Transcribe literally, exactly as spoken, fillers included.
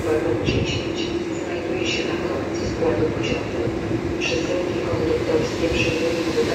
wagon dziesięć znajduje się na końcu składu pociągu. Przesyłki konduktorskie przyjmują